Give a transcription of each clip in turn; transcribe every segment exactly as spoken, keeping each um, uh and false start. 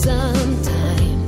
some time.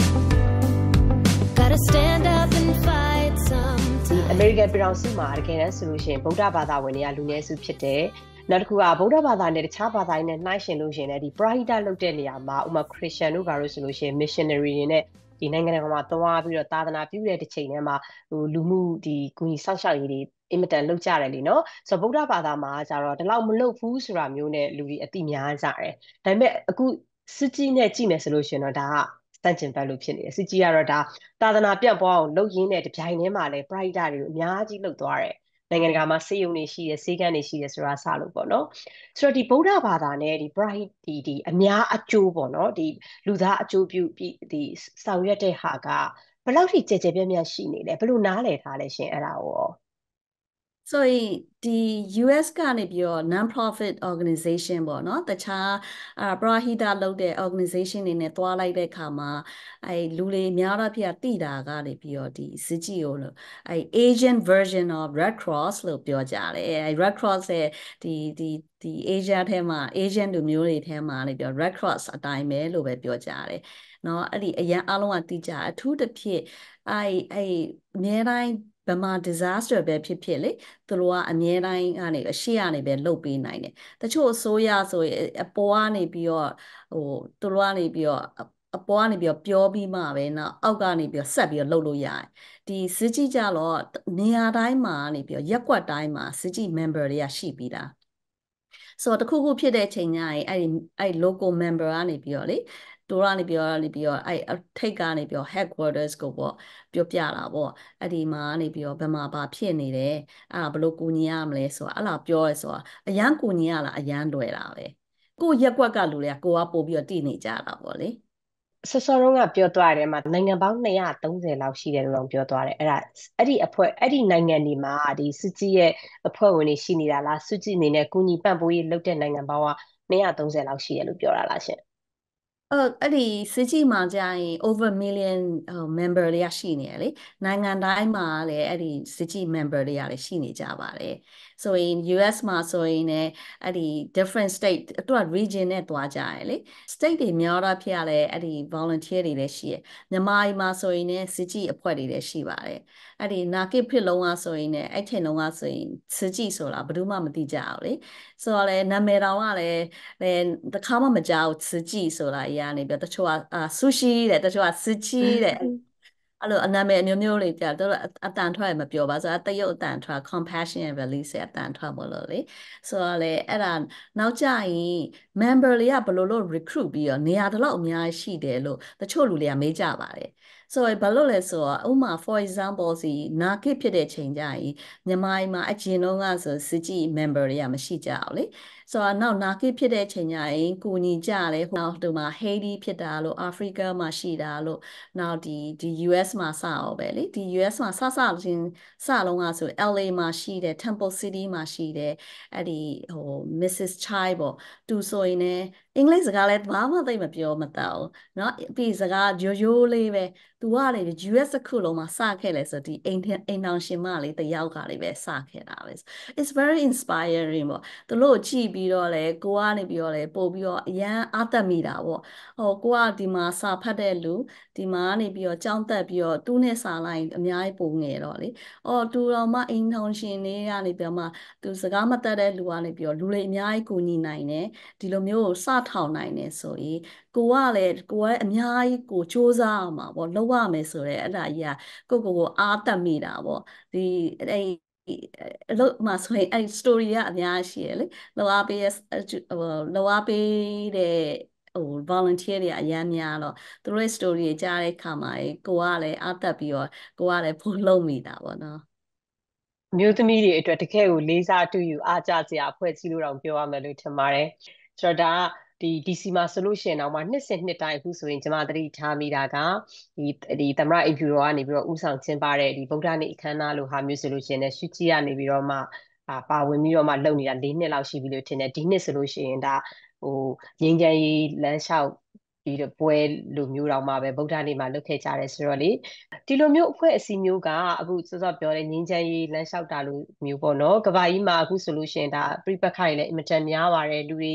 Gotta stand up and fight some time. American ပြည်ထောင်စုမှာတကယ်တမ်းဆိုလို့ရှိရင်ဗုဒ္ဓဘာသာဝင်တွေကလူနည်းစုဖြစ်တယ်နောက်တစ်ခုကဗုဒ္ဓဘာသာနဲ့တခြားဘာသာတွေနဲ့နှိုင်းယှဉ်လို့ရှိရင်လည်းဒီ Prahita လုပ်တဲ့နေရာမှာဥပမာ Christian တို့ဘာလို့ဆိုလို့ရှိရင် missionary တွေနဲ့ဒီနိုင်ငံတကာမှာသွားပြီးတော့သာသနာပြုတဲ့တစ်ချိန်တည်းမှာဟိုလူမှုဒီကုညီဆောက်ရှောက်ရေးတွေအင်မတန်လုပ်ကြတယ်လीเนาะဆိုတော့ဗုဒ္ဓဘာသာမှာကျတော့ဒီလောက်မလုပ်ဘူးဆိုတာမျိုးနဲ့လူတွေအတိများကြတယ်ဒါပေမဲ့အခုစစ်ကြီးနဲ့ကြည့်မယ်ဆိုလို့ရှိရင်တော့ဒါကစန့်ကျင်ဘက်လို့ဖြစ်နေတယ်စစ်ကြီးကတော့ဒါသာသနာပြန့်ပွားအောင်လုပ်ရင်းနဲ့တပြိုင်တည်းမှာလည်း Prahita တွေကိုအများကြီးလုပ်သွားတယ်နိုင်ငံတကာမှာစေယုံနေရှိတယ်စေကန်းနေရှိတယ်ဆိုတာစလို့ပေါ့နော်ဆိုတော့ဒီဗုဒ္ဓဘာသာနဲ့ဒီ Prahita ဒီဒီအများအကျိုးပေါ့နော်ဒီလူသားအကျိုးပြုဒီဆောင်ရွက်တဲ့ဟာကဘယ်လောက်ထိကြဲကြဲပြန့်ပြန့်ရှိနေလဲဘယ်လိုနားလည်ထားလဲရှင်အဲ့ဒါကိုဆိုရင်ဒီ U S ကနေပြီးတော့ non-profit organization ပေါ့နော်တခြားအာ Prahita လုပ်တဲ့ organization တွေနဲ့တွားလိုက်တဲ့အခါမှာအဲလူတွေများတော့ဖြစ်တိတာကနေပြီးတော့ဒီစစ်ကြီးကိုလို့အဲ Asian version of Red Cross လို့ပြောကြတယ်အဲ Red Cross ရဲ့ဒီဒီဒီ Asia ထဲမှာ Asian လူမျိုးတွေထဲမှာနေပြီးတော့ Red Cross အတိုင်းပဲလို့ပဲပြောကြတယ်เนาะအဲ့ဒီအရန်အားလုံးကတိကြအထူးတစ်ဖြစ်အဲအဲအများတိုင်းဘယ်မှာ disaster ပဲဖြစ်ဖြစ်လေသူတို့ကအမြဲတမ်းကနေအရှိကနေပဲလှုပ်ပေးနိုင်တယ်တချို့အစိုးရဆိုရင်အပေါ်ကနေပြီးတော့ဟိုသူတို့ကနေပြီးတော့အပေါ်ကနေပြီးတော့ပြောပြီးမှပဲเนาะအောက်ကနေပြီးတော့ဆက်ပြီးတော့လှုပ်လို့ရတယ်ဒီစစ်ကြီးကြတော့နေရာတိုင်းမှာနေပြီးတော့ရက်ကွက်တိုင်းမှာစစ်ကြီး member တွေကရှိပြီးသားဆိုတော့တခုခုဖြစ်တဲ့ချိန်ညရင်အဲ့ဒီအဲ့ local member ကနေပြီးတော့လေတိုးရနေပြီးတော့နေပြီးတော့အဲ့ထိတ်ကနေပြီးတော့ headquarters ကိုပေါ့ပြောပြတာပေါ့အဲ့ဒီမှာနေပြီးတော့ဘယ်မှာဘာဖြစ်နေတယ်အဲ့ဒါဘယ်လိုကူညီရမလဲဆိုတာအဲ့လားပြောရဲဆိုတာအရန်ကူညီရလားအရန်လွယ်တာပဲကိုရက်ကွက်ကလူတွေကကိုကပို့ပြီးတော့တည်နေကြတာပေါ့လေဆော့ဆော့တော့ကပြောသွားတယ်မှာနိုင်ငံပေါင်းtwo hundred thirtyလောက်ရှိတယ်လို့တော့ပြောသွားတယ်အဲ့ဒါအဲ့ဒီအဖွဲ့အဲ့ဒီနိုင်ငံတွေမှာဒီစစ်ကြီးရဲ့အဖွဲ့ဝင်တွေရှိနေတာလားစစ်ကြီးအနေနဲ့ကုညီပံ့ပိုးရေးလုပ်တဲ့နိုင်ငံပေါင်းကtwo hundred thirtyလောက်ရှိတယ်လို့ပြောတာလားရှင်အဲ့အဲ့ဒီစစ်ကြီးမှာကြာရင် over million member တွေကရှိနေတယ်လေနိုင်ငံတိုင်းမှာလည်းအဲ့ဒီစစ်ကြီး member တွေကလည်းရှိနေကြပါတယ်ဆိုရင် U S မှာဆိုရင်လည်းအဲ့ဒီ different state အတွက် region နဲ့တွားကြရလေ state တွေများတော့ဖြစ်ရလဲအဲ့ဒီ volunteer တွေလည်းရှိရမြန်မာပြည်မှာဆိုရင်လည်းစစ်ကြီးအဖွဲ့တွေလည်းရှိပါတယ်အဲ့ဒီနာကိဖြစ်လုံးကဆိုရင်လည်းအဲ့ချိန်လုံးကဆိုရင်စစ်ကြီးဆိုတာဘယ်သူမှမသိကြဘူးလေဆိုတော့လေနာမည်တော်ကလည်းအဲတခါမှမကြောက်စစ်ကြီးဆိုတာအရာနေပြတချို့ကဆူရှီတဲ့တချို့ကစစ်ကြီးတဲ့အဲ့လိုအနာမည်အမျိုးမျိုးလေးပြတော့အတန်ထွက်မပြောပါဆိုတော့တရုတ်အတန်ထွက် compassion and release အတန်ထွက်မလို့လေဆိုတော့လေအဲ့ဒါနောက်ကြရင် member တွေကဘယ်လိုလုပ် recruit ပြီးတော့နေရာတလောက်အများကြီးရှိတယ်လို့တချို့လူတွေကမေးကြပါတယ်ဆိုတော့ဘာလို့လဲဆိုတော့ဥမာ for example စီနာကိဖြစ်တဲ့ချိန်ကြရင်မြန်မာပြည်မှာအကျဉ်းလုံးကဆိုစစ်ကြီး member တွေကမရှိကြဘူးလေဆိုတော့နောက်နာကိဖြစ်တဲ့ချိန်ကြရင်ကိုညီကြတယ်ဟိုဒီမှာ Haiti ဖြစ်တာလို့ Africa မှာရှိတာလို့နောက်ဒီဒီ U S မှာစအောင်ပဲလေဒီ U S မှာစစချင်းစလုံးကဆို L A မှာရှိတယ် Temple City မှာရှိတယ်အဲ့ဒီဟို missus Chai ပေါ့သူဆိုရင်လည်းအင်္ဂလိပ်စကားလည်းဘာမှသိမပြောမတတ်ဘူးเนาะပြီးစကားရိုးရိုးလေးပဲသူကလေ U S ခုလုံးမှာစခဲ့လဲဆိုဒီအိမ်အိမ်တောင်ရှင်မလေးတယောက်ကလေးပဲစခဲ့တာပဲ It's very inspiring ပေါ့သူတို့ကြည့်ပြီးတော့လေကိုကနေပြီးတော့လေပို့ပြီးတော့အရန်အားတက်မိတာပေါ့ဟိုကိုကဒီမှာစာဖတ်တဲ့လူဒီမှာနေပြီးတော့ကြောင်းတက်ပြီးတော့သူ့နဲ့စာလိုက်အများကြီးပုံငယ်တော့လေအော်သူတော်မှအိမ်ထောင်ရှင်လေးကနေပြီးတော့မှသူစကားမတတ်တဲ့လူကနေပြီးတော့လူတွေအများကြီးကူညီနိုင်တယ်ဒီလိုမျိုးစထောင်နိုင်တယ်ဆိုရင်ကိုကလည်းကိုကလည်းအများကြီးကိုစူးစမ်းအောင်ပါပေါ့လုပ်ရမယ်ဆိုတော့အဲ့ဒါကြီးကကိုကိုကိုအားတက်မိတာပေါ့ဒီအဲ့အလုပ်မှာဆိုရင်အဲ့ story ကအများကြီးရှိရလေလောအားပေးဟိုလောအားပေးတဲ့ဟို volunteer တွေအများများတော့သူတို့ရဲ့ story တွေကြားတဲ့ခါမှာကိုကလည်းအားတက်ပြီးတော့ကိုကလည်းဖို့လုံးမိတာပေါ့နော်မျိုးသမီးတွေအတွက်တကယ်ကိုလေးစားတူယူအားကြစရာအဖွဲ့အစည်းလို့တော့ပြောရမယ်လို့ထင်ပါတယ်ဆိုတော့ဒါကဒီ D C မှာဆိုလို့ရှိရင်တော့မှနှစ်စဉ်နှစ်တိုင်းအခုဆိုရင်ကျွန်မသတိထားမိတာကဒီဒီသမရအိမ်ဖြူတော်ကနေပြီးတော့ဥဆောင်ကျင်းပတဲ့ဒီဗုဒ္ဓနေ့အခမ်းအနားလိုဟာမျိုးဆိုလို့ရှိရင်လည်းရှုကြီးကနေပြီးတော့မှအာပါဝင်ပြီးတော့မှလုပ်နေတာ၄နှစ်လောက်ရှိပြီလို့ထင်တယ်ဒီနှစ်ဆိုလို့ရှိရင်ဒါဟိုငင်းကြရေးလမ်းလျှောက်ဒီပွဲလိုမျိုးတော့မှပဲဗုဒ္ဓနေ့မှာလုပ်ခဲ့ကြတယ်ဆိုတော့လေဒီလိုမျိုးအဖွဲ့အစည်းမျိုးကအခုစောစောပြောတဲ့ငင်းချမ်းရေးလမ်းလျှောက်တာလိုမျိုးပေါ့နော်ကဘာကြီးမှာအခုဆိုလို့ရှိရင်ဒါပြိပက္ခတွေလည်းအင်မတန်များပါတယ်လူတွေ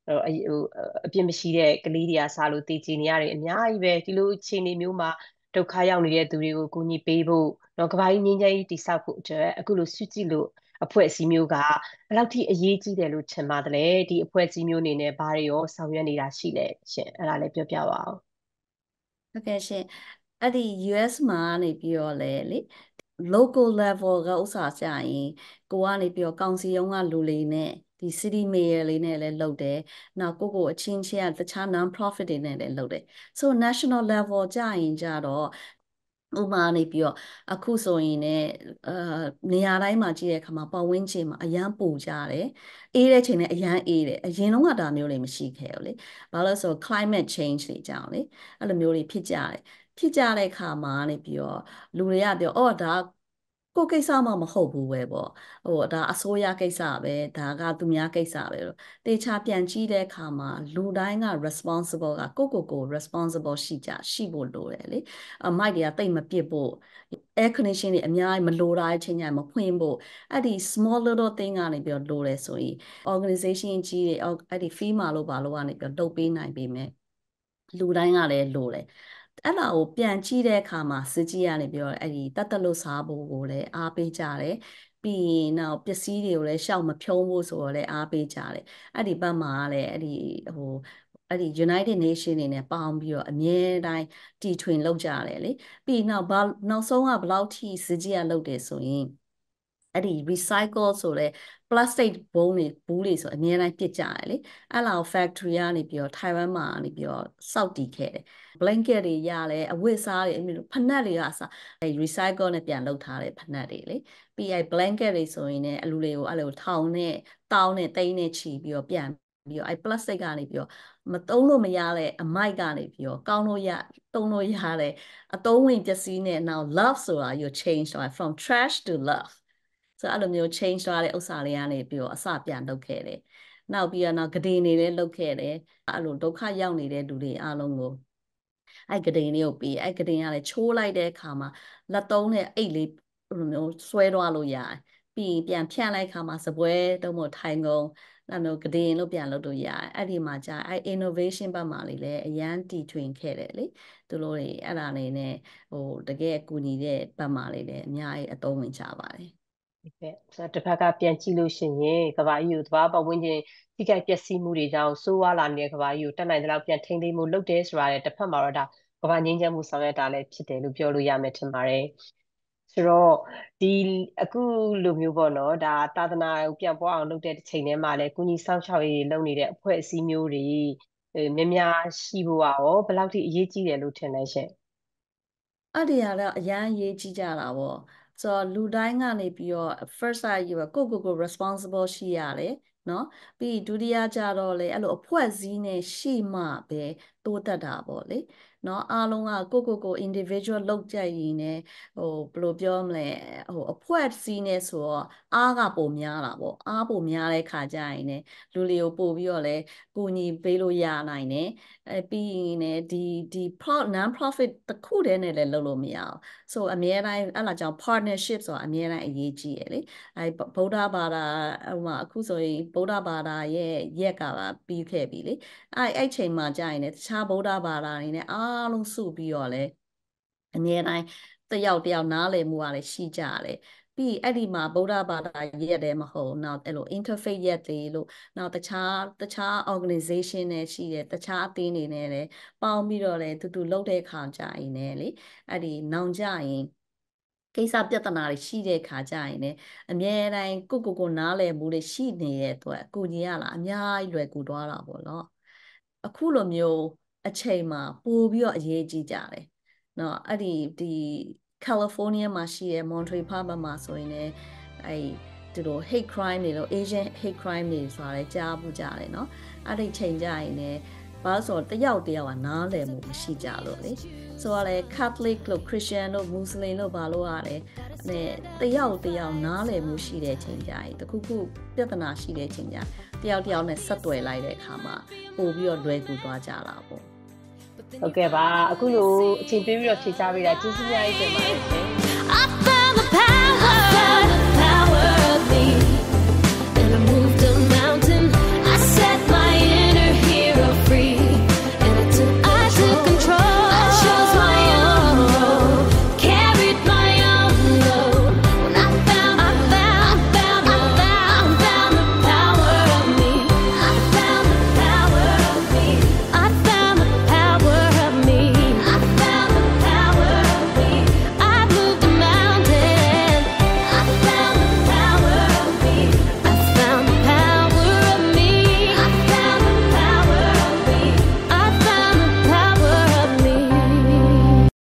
ဟိုအပြစ်မရှိတဲ့ကလေးတွေကစားလို့တည်ကြည်နေရတယ်အများကြီးပဲဒီလိုအခြေအနေမျိုးမှာဒုက္ခရောက်နေတဲ့သူတွေကိုကူညီပေးဖို့တော့ကဘာကြီးငင်းကြီးတိဆောက်ဖို့အတွက်အခုလိုစွကြည့်လို့အဖွဲ့အစည်းမျိုးကဘယ်လောက်ထိအရေးကြီးတယ်လို့ထင်ပါတယ်လဲဒီအဖွဲ့အစည်းမျိုးအနေနဲ့ဘာတွေရောဆောင်ရွက်နေတာရှိလဲရှင်အဲ့ဒါလည်းပြောပြပါအောင်ဟုတ်ကဲ့ရှင်အဲ့ဒီ U S မှာနေပြီးတော့လေလေ local level ကဥစားကြရင်ကိုကနေပြီးတော့ကောင်စီရုံးကလူလေးနဲ့ဒီ city mayor လေးနဲ့လည်းလုပ်တယ်နောက်ကိုကိုအချင်းချင်းကတခြား non profit တွေနဲ့လည်းလုပ်တယ် so national level ကြရင်ကြတော့ဥမာနေပြီးတော့အခုဆိုရင်လည်းအာနေရာတိုင်းမှာကြည့်တဲ့အခါမှာပတ်ဝန်းကျင်မှာအရန်ပူကြတယ်အေးတဲ့ချိန်နဲ့အရန်အေးတယ်အရင်တော့ကဒါမျိုးတွေမရှိခဲ့ဘူးလေဘာလို့လဲဆို climate change တွေကြောင့်လေအဲ့လိုမျိုးတွေဖြစ်ကြတယ်ဖြစ်ကြတဲ့အခါမှာနေပြီးတော့လူတွေကပြောအော်ဒါကိုကိစ္စမှမဟုတ်ဘူးပဲပေါ့ဟိုဒါအစိုးရကိစ္စပဲဒါကသူများကိစ္စပဲလို့တေချာပြန်ကြည့်တဲ့အခါမှာလူတိုင်းက responsible ကကိုကိုကို responsible ရှိကြရှိဖို့လိုတယ်လေအမိုက်တွေကတိတ်မပစ်ဖို့ air condition တွေအများကြီးမလိုတာအချိန်တိုင်းမဖွင့်ဖို့အဲ့ဒီ small little thing ကနေပြီးတော့လိုတယ်ဆိုရင် organization ကြီးတွေအဲ့ဒီ FEMA လို့ပါလို့ကနေပြီးတော့လုပ်ပေးနိုင်ပေမဲ့လူတိုင်းကလည်းလိုတယ်အဲ့ဒါကိုပြန်ကြည့်တဲ့အခါမှာစစ်ကြီးကနေပြောအဲ့ဒီတတ်တလို့စားဖို့ကိုလည်းအားပေးကြတယ်ပြီးရင်နောက်ပစ္စည်းတွေကိုလည်းရှောက်မဖြုံးဖို့ဆိုတော့လည်းအားပေးကြတယ်အဲ့ဒီဘက်မှာလည်းအဲ့ဒီဟိုအဲ့ဒီ United Nations တွေနဲ့ပေါင်းပြီးတော့အမြဲတမ်းတီထွင်လုပ်ကြတယ်လေပြီးနောက်ဘာနောက်ဆုံးကဘယ်လောက်ထိစစ်ကြီးကလုပ်တယ်ဆိုရင်အဲ့ဒီ recycle ဆိုတဲ့ plastic ဘုံတွေဘူးတွေဆိုအများတိုင်းပြစ်ကြတယ်လေအဲ့လောက် factory ကနေပြီးတော့ Taiwan မှာနေပြီးတော့စောက်တည်ခဲ့တယ် blanket တွေရတယ်အဝတ်စားတွေအမျိုးဖနက်တွေကစအဲ recycle နဲ့ပြန်လုပ်ထားတဲ့ဖနက်တွေလေပြီးအဲ blanket တွေဆိုရင်လည်းအလူတွေကိုအဲ့လိုထောင်နဲ့တောင်းနဲ့တိန်းနဲ့ချီပြီးတော့ပြန်ပြီးတော့အဲ plastic ကနေပြီးတော့မသုံးလို့မရတဲ့အမိုက်ကနေပြီးတော့ကောင်းလို့ရသုံးလို့ရတဲ့အသုံးဝင်ပစ္စည်းနဲ့နောက် love ဆိုတာ you change from trash to loveဆိုအဲ့လိုမျိုး change သွားတဲ့ဥစ္စာလေးကနေပြီးတော့အစပြန်လုပ်ခဲ့တယ်။နောက်ပြီးတော့နောက်ဂဒင်တွေလည်းလုပ်ခဲ့တယ်။အဲ့လိုဒုက္ခရောက်နေတဲ့လူတွေအားလုံးကိုအဲ့ဂဒင်လေးကိုပြီးအဲ့ဂဒင်ကလည်းချိုးလိုက်တဲ့အခါမှာလက်သုံးနဲ့အိတ်လေးလိုမျိုးဆွဲသွားလို့ရတယ်။ပြီးပြန်ဖြန့်လိုက်ခါမှာစပွဲတော့မို့ထိုင်ကုန်အဲ့လိုဂဒင်လို့ပြန်လုပ်လို့ရတယ်။အဲ့ဒီမှာကြာအဲ့ innovation ဘက်မှာလေးလည်းအရန်တီထွင်ခဲ့တယ်လေ။သူတို့တွေအဲ့ဒါနေနဲ့ဟိုတကယ်အကူညီတဲ့ဘက်မှာလေးလည်းအများကြီးအသုံးဝင်ကြပါတယ်။ဟုတ်ကဲ့ဆိုတော့တစ်ဖက်ကပြန်ကြည့်လို့ရှိရင်ကဘာကြီးကိုသဘာဝပတ်ဝန်းကျင်ထိခိုက်ပျက်စီးမှုတွေကြောင့်ဆိုးဝါးလာနေတဲ့ကဘာကြီးကိုတက်နိုင်တဲ့လောက်ပြန်ထိန်းသိမ်းမှုလုပ်တယ်ဆိုတာလည်းတစ်ဖက်မှာတော့ဒါကဘာငြိမ်းချမ်းမှုဆောင်ရွက်တာလည်းဖြစ်တယ်လို့ပြောလို့ရမယ်ထင်ပါတယ်ဆိုတော့ဒီအခုလိုမျိုးပေါ့နော်ဒါသာသနာကိုပြန်ပွားအောင်လုပ်တဲ့တစ်ချိန်တည်းမှာလည်းကုညီစောင့်ရှောက်ရေးလုပ်နေတဲ့အဖွဲ့အစည်းမျိုးတွေများများရှိဖို့ရောဘယ်လောက်ထိအရေးကြီးတယ်လို့ထင်လဲရှင်အဲ့ဒီကတော့အရန်ရေးကြီးကြတာပေါ့ဆိုတော့လူတိုင်းကနေပြီးတော့ first side ကိုကိုကိုကို responsible ရှိရတယ်နော်ပြီးဒုတိယကြတော့လေအဲ့လိုအဖွဲ့အစည်းနဲ့ရှိမှပဲတိုးတက်တာပေါ့လေနော်အားလုံးကကိုကိုကို individual လောက်ကြရင်ねဟိုဘယ်လိုပြောမလဲဟိုအဖွဲ့အစည်းနဲ့ဆိုတော့အားကပိုများတာပေါ့အားပိုများတဲ့ခါကြရင်ねလူတွေကိုပို့ပြီးတော့လဲကိုညီပေးလို့ရနိုင်တယ်အဲပြီးရင်ねဒီဒီ non profit တစ်ခုတည်းနဲ့လည်းလုပ်လို့မရအောင်ဆိုအများတိုင်းအဲ့လာကြောင့် partnership ဆိုတာအများတိုင်းအရေးကြီးရယ်လေအဲဗုဒ္ဓဘာသာဟိုမှာအခုဆိုရင်ဗုဒ္ဓဘာသာရဲ့ရက်ကပါပြီးခဲ့ပြီလေအဲအဲ့ချိန်မှာကြာရင်လည်းတခြားဗုဒ္ဓဘာသာတွေနဲ့အားလုံးစုပြီးတော့လဲအများတိုင်းတယောက်တယောက်နားလည်မှုကလည်းရှိကြတယ်ပြီးအဲ့ဒီမှာဗုဒ္ဓဘာသာရက်တယ်မဟုတ်နောက်အဲ့လို interfaith ရက်တွေလို့နောက်တခြားတခြား organization နဲ့ရှိတယ်တခြားအသင်းတွေနဲ့လည်းပေါင်းပြီးတော့လည်းတူတူလုပ်တဲ့ခါကြာရင်လည်းလေအဲ့ဒီနောင်ကြရင်ကိစ္စပြဿနာတွေရှိတဲ့ခါကြရင်လည်းအမြဲတမ်းကိုကိုကိုနားလည်မှုတွေရှိနေတဲ့အတွက်အကူကြီးရလာအများကြီးလွယ်ကူသွားတာပေါ့နော်အခုလိုမျိုးအချိန်မှာပို့ပြီးတော့အရေးကြီးကြတယ်နော်အဲ့ဒီဒီ California မှာရှိတဲ့ Monterey Park မှာဆိုရင်လည်းအဲ့ဒီလို hate crime တွေလို့ Asian hate crime တွေဆိုတာလည်းကြားမှုကြတယ်နော်အဲ့ဒီချိန်ကြရင်လည်းဘာလို့ဆိုတော့တယောက်တယောက်ကနားလည်မှုမရှိကြလို့လေဆိုတော့လေ Catholic လို့ Christian လို့ Muslim လို့ဘာလို့ရတယ်နဲ့တယောက်တယောက်နားလည်မှုရှိတဲ့ချိန်ကြရင်တခုခုပြဿနာရှိတဲ့ချိန်ကြတယောက်တယောက်နဲ့ဆက်သွယ်လိုက်တဲ့အခါမှာပို့ပြီးတော့လွယ်ကူသွားကြတာပေါ့ဟုတ်ကဲ့ပါအခုလိုအချိန်ပေးပြီးတော့ဖြေချပေးတာကျေးဇူးများကြီးတင်ပါတယ်ရှင် I found the power, I found the power of me and I moved